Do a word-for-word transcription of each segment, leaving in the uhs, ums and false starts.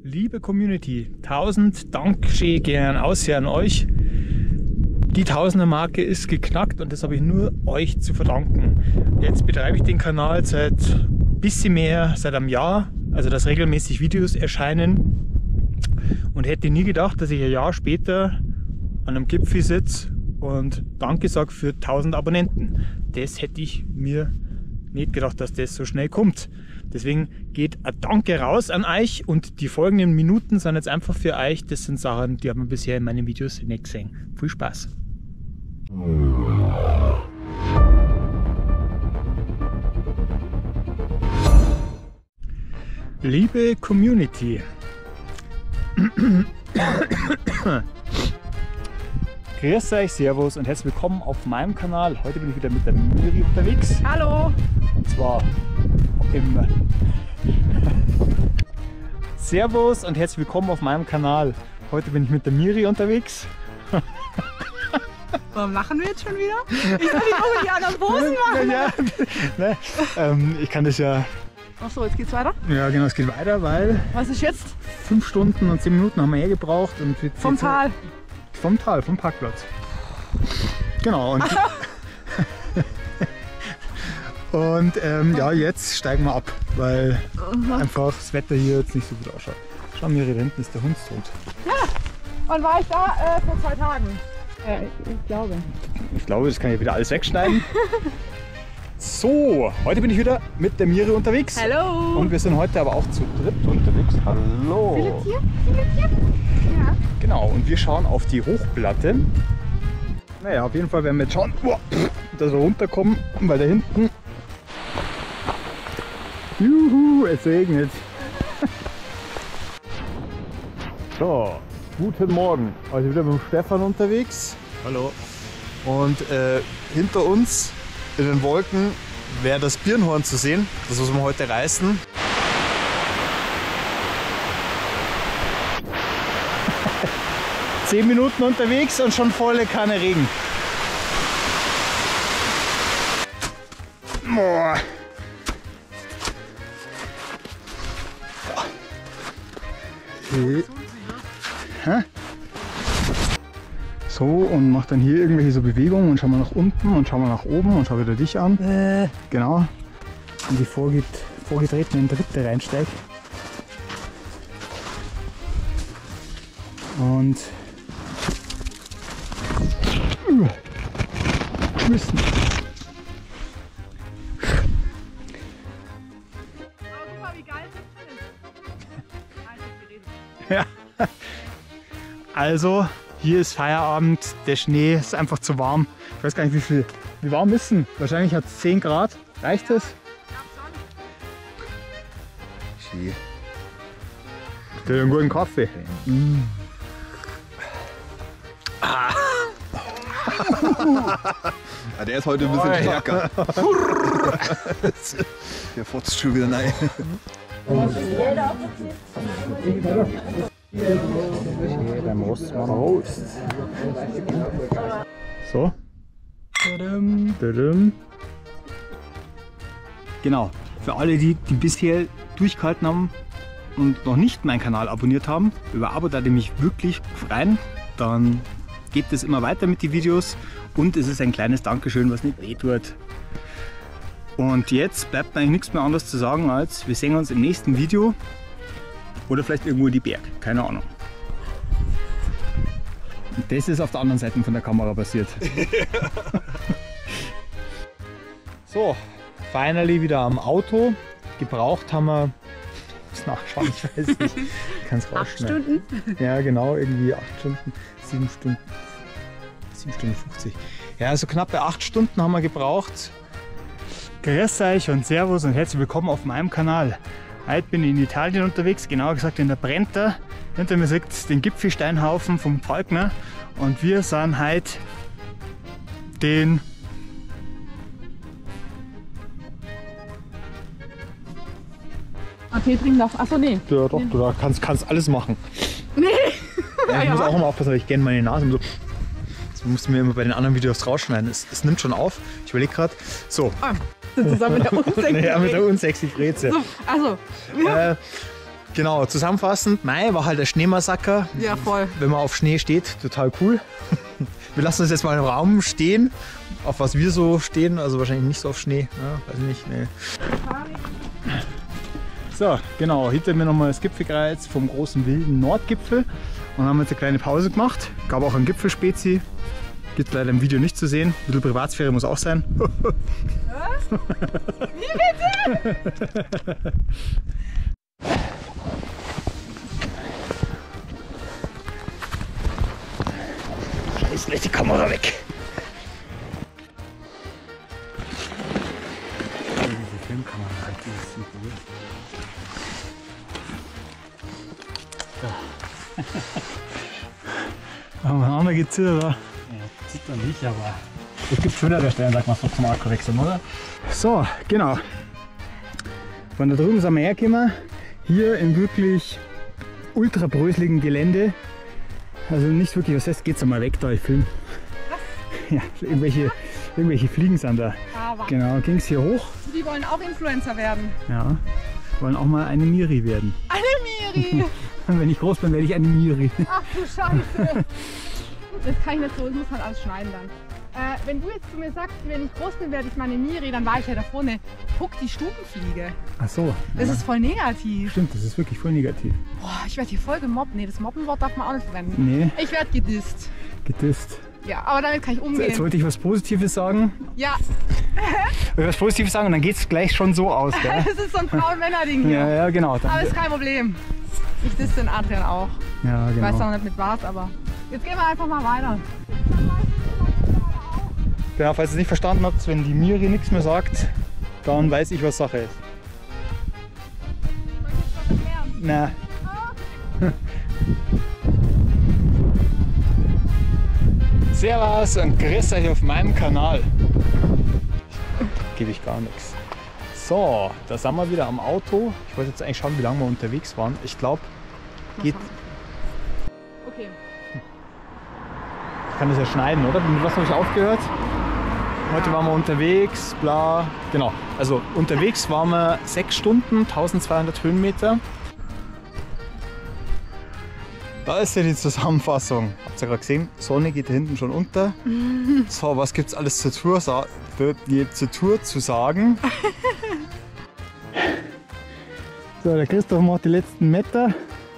Liebe Community, tausend Dankeschön gehen aus hier an euch. Die Tausender-Marke ist geknackt und das habe ich nur euch zu verdanken. Jetzt betreibe ich den Kanal seit ein bisschen mehr, seit einem Jahr, also dass regelmäßig Videos erscheinen. Und hätte nie gedacht, dass ich ein Jahr später an einem Gipfel sitze und Danke sage für tausend Abonnenten. Das hätte ich mir nicht gedacht, dass das so schnell kommt. Deswegen geht ein Danke raus an euch und die folgenden Minuten sind jetzt einfach für euch. Das sind Sachen, die haben wir bisher in meinen Videos nicht gesehen. Viel Spaß! Liebe Community, grüß euch, servus und herzlich willkommen auf meinem Kanal. Heute bin ich wieder mit der Miri unterwegs. Hallo! Und zwar im Servus und herzlich willkommen auf meinem Kanal. Heute bin ich mit der Miri unterwegs. Warum lachen wir jetzt schon wieder? Ich soll die auch die anderen Posen machen. Ja, ne, ähm, ich kann das ja. Achso, jetzt geht's weiter? Ja, genau, es geht weiter, weil. Was ist jetzt? Fünf Stunden und zehn Minuten haben wir hergebraucht. Und wir vom Tal? Vom Tal, vom Parkplatz. Genau. Und, und ähm, ja, jetzt steigen wir ab, weil uh-huh. einfach das Wetter hier jetzt nicht so gut ausschaut. Schau mir, hier hinten ist der Hund tot. Ja, wann war ich da? Äh, vor zwei Tagen. Äh, ich, ich glaube. Ich glaube, das kann ich wieder alles wegschneiden. So, heute bin ich wieder mit der Miri unterwegs. Hallo! Und wir sind heute aber auch zu dritt unterwegs. Hallo! Viele Tier? Viele Tier? Ja. Genau, und wir schauen auf die Hochplatte. Naja, auf jeden Fall werden wir jetzt schauen, dass wir runterkommen, weil da hinten. Juhu, es regnet. So, guten Morgen. Also wieder mit dem Stefan unterwegs. Hallo. Und äh, hinter uns in den Wolken wäre das Birnhorn zu sehen. Das, was wir heute reißen. Zehn Minuten unterwegs und schon volle Kanne Regen. Boah. Okay. Hä? So, und macht dann hier irgendwelche so Bewegungen und schauen wir nach unten und schauen wir nach oben und schau wieder dich an. Äh. Genau. Und die vorget vorgetretenen Dritte reinsteigt. Und uh, geschmissen. Guck mal, wie geil das ist. Ja. Also, hier ist Feierabend, der Schnee ist einfach zu warm. Ich weiß gar nicht, wie viel. Wie warm ist denn? Wahrscheinlich hat es zehn Grad. Reicht das? Ski. Stell dir einen guten Kaffee. Mm. Ah. Ja, der ist heute ein bisschen oh, stärker. Der fotzt schon wieder rein. Beim Rostmann. Prost. So. Genau. Für alle, die, die bisher durchgehalten haben und noch nicht meinen Kanal abonniert haben, über Abo würde ich mich wirklich freuen. Dann geht es immer weiter mit den Videos und es ist ein kleines Dankeschön, was nicht weh tut. Und jetzt bleibt eigentlich nichts mehr anderes zu sagen, als wir sehen uns im nächsten Video oder vielleicht irgendwo in die Berg, keine Ahnung. Und das ist auf der anderen Seite von der Kamera passiert. So, finally wieder am Auto. Gebraucht haben wir, ich muss nachschauen, ich weiß nicht, ich kann es rausschneiden. Acht Stunden? Ja genau, irgendwie acht Stunden, sieben Stunden, sieben Stunden fünfzig. Ja, also knappe acht Stunden haben wir gebraucht. Grüß euch und Servus und herzlich willkommen auf meinem Kanal. Heute bin ich in Italien unterwegs, genauer gesagt in der Brenta. Hinter mir seht ihr den Gipfelsteinhaufen vom Falkner und wir sind heute den Ah, Tee trinken darf. Achso, nee. Ja, doch, du da kannst, kannst alles machen. Nee! Ja, ich ja, muss ja. auch immer aufpassen, weil ich gerne meine Nase so. Das musst du mir immer bei den anderen Videos rausschneiden. Es, es nimmt schon auf. Ich überlege gerade. So. Ah, zusammen mit der unsexy Ja, mit der unsexy Breze. So, also. Ja. Äh, Genau, zusammenfassend, Mai war halt der Schneemassaker. Ja, voll. Wenn man auf Schnee steht, total cool. Wir lassen uns jetzt mal im Raum stehen, auf was wir so stehen, also wahrscheinlich nicht so auf Schnee, ja, weiß nicht. Nee. So, genau, hinter mir nochmal das Gipfelkreuz vom großen wilden Nordgipfel und haben jetzt eine kleine Pause gemacht. Gab auch ein Gipfelspezi, gibt leider im Video nicht zu sehen. Ein bisschen Privatsphäre muss auch sein. Was? Wie bitte? Scheiße, lass die Kamera weg. Diese Filmkamera, die ist super gut. Haben wir einen anderen gezittert, oder? Ja, sieht man nicht, aber es gibt schönere Stellen, sagt man so zum Akku wechseln, oder? So, genau. Von da drüben sind wir hergekommen. Hier im wirklich ultra bröseligen Gelände. Also nicht wirklich, was heißt, geht's einmal weg da, ich film. Ja, irgendwelche, irgendwelche Fliegen sind da. Aber Genau, ging es hier hoch. die wollen auch Influencer werden. Ja, wollen auch mal eine Miri werden. Eine Miri! Wenn ich groß bin, werde ich eine Miri. Ach du Scheiße! Das kann ich nicht so, das muss man alles schneiden dann. Äh, wenn du jetzt zu mir sagst, wenn ich groß bin, werde ich meine Miri, dann war ich ja da vorne. Puck, die Stubenfliege. Ach so. Das ja. ist voll negativ. Stimmt, das ist wirklich voll negativ. Boah, ich werde hier voll gemobbt. Nee, das Mobbenwort darf man auch nicht verwenden. Nee, Ich werde gedisst. gedisst. Ja, aber damit kann ich So, umgehen. jetzt wollte ich was Positives sagen. Ja, Wollte ich was Positives sagen und dann geht es gleich schon so aus, gell? das ist so ein Frauen-Männer-Ding hier. Ja, ja, genau. Dann, Aber ist kein Problem. Ich disse den Adrian auch. ja, Ich weiß genau. auch nicht mit was, aber jetzt gehen wir einfach mal weiter. Genau, falls ihr es nicht verstanden habt, wenn die Miri nichts mehr sagt, dann weiß ich, was Sache ist. Na. Servus und grüß euch auf meinem Kanal. Gebe ich gar nichts. So, da sind wir wieder am Auto. Ich wollte jetzt eigentlich schauen, wie lange wir unterwegs waren. Ich glaube, geht. Okay. Ich kann das ja schneiden, oder? Mit was habe ich aufgehört? Heute waren wir unterwegs, bla. Genau, also unterwegs waren wir sechs Stunden, eintausendzweihundert Höhenmeter. Da ist ja die Zusammenfassung. Habt ihr gerade gesehen? Sonne geht da hinten schon unter. So, was gibt's alles zur Tour, sa zur Tour zu sagen? So, der Christoph macht die letzten Meter.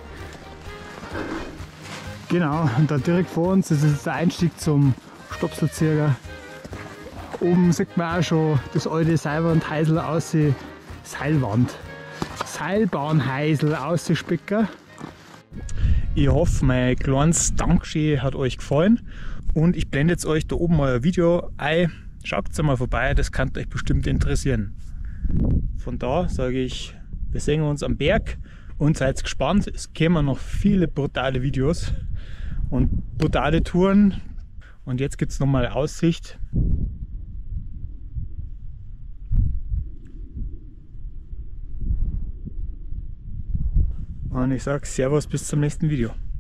Genau, und da direkt vor uns ist jetzt der Einstieg zum Stopselzirger. Oben sieht man auch schon das alte Seilbahnheisel aus, Seilwand. Seilbahnheisel ausspicker. Ich hoffe, mein kleines Dankeschön hat euch gefallen und ich blende jetzt euch da oben mal ein Video ein. Schaut mal vorbei, das kann euch bestimmt interessieren. Von da sage ich, wir sehen uns am Berg und seid gespannt. Es kommen noch viele brutale Videos und brutale Touren. Und jetzt gibt es nochmal Aussicht. Und ich sage Servus, bis zum nächsten Video.